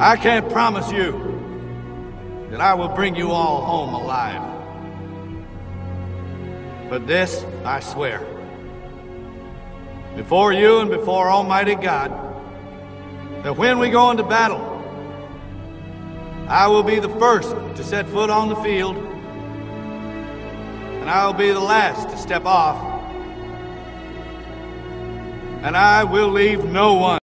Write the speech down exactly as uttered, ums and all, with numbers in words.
I can't promise you that I will bring you all home alive. But this I swear, before you and before Almighty God, that when we go into battle, I will be the first to set foot on the field, and I will be the last to step off, and I will leave no one